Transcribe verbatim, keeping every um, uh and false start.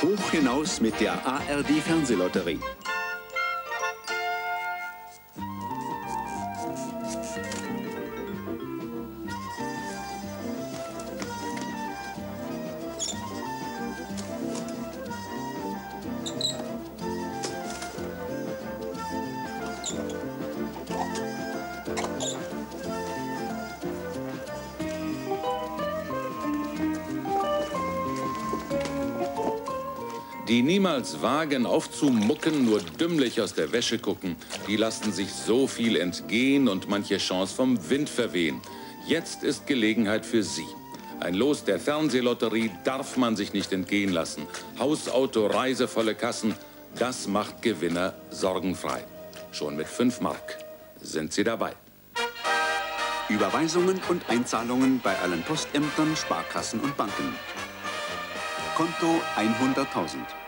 Hoch hinaus mit der A R D-Fernsehlotterie. Die niemals wagen aufzumucken, nur dümmlich aus der Wäsche gucken, die lassen sich so viel entgehen und manche Chance vom Wind verwehen. Jetzt ist Gelegenheit für Sie. Ein Los der Fernsehlotterie darf man sich nicht entgehen lassen. Haus, Auto, Reise, volle Kassen, das macht Gewinner sorgenfrei. Schon mit fünf Mark sind Sie dabei. Überweisungen und Einzahlungen bei allen Postämtern, Sparkassen und Banken. Konto hunderttausend.